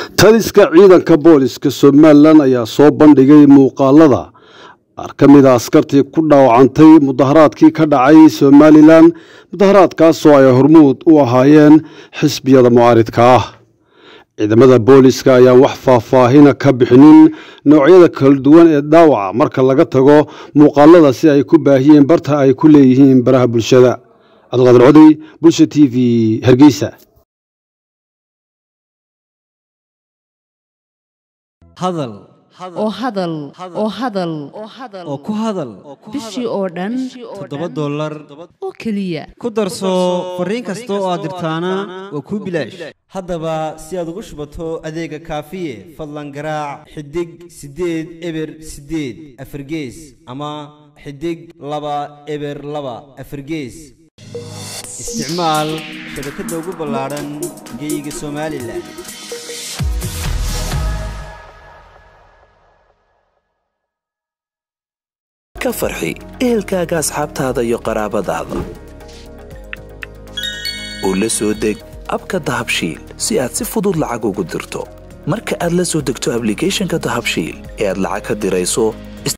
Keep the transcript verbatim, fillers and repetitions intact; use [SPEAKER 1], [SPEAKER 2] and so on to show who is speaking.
[SPEAKER 1] taliska ciidanka booliska Somaliland ayaa soo bandhigay muuqaalada qaar ka mid ah askartii ku dhaawacantay mudaharaadkii ka dhacay Somaliland mudaharaadkaas oo ay hormuud u ahaayeen xisbiyada mucaaradka ah. ciidamada booliska ayaa wax faahfaahin ka bixinin noocyada kala duwan ee dhaawaca marka laga tago muuqaalada si ay ku baahiyeen barta ay ku leeyihiin baraha bulshada. Abdulqaadir Codey, Bulsha T V, Hargeysa.
[SPEAKER 2] hadal
[SPEAKER 3] oo hadal oo hadal
[SPEAKER 2] oo ku hadal
[SPEAKER 3] bishii oo dhan
[SPEAKER 2] toddoba dollar
[SPEAKER 3] oo kaliya
[SPEAKER 2] ku darso fariin kasta oo aad dirtaana waa ku bilaash. haddaba si aad ugu shubato adeega kaafiye fadlan garaac xidig sideed eber sideed afargees ama xidig laba eber laba afargees. isticmaal shabakadda ugu ballaaran geyga Somaliland.
[SPEAKER 4] ka farxi ehelkaaga asxaabtaada iyo qaraabadaada oo la soo deg abka dahabshiil si aad si fudud lacag ugu dirto. marka aad la soo degto applicationka dahabshiil ee aad lacag ka dirayso